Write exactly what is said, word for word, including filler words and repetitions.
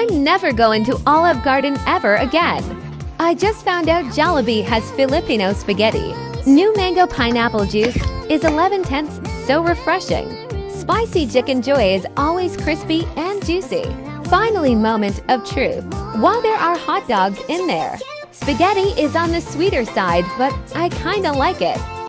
I'm never going to Olive Garden ever again. I just found out Jollibee has Filipino spaghetti. New mango pineapple juice is eleven tenths so refreshing. Spicy chicken joy is always crispy and juicy. Finally, moment of truth. While there are hot dogs in there, spaghetti is on the sweeter side, but I kinda like it.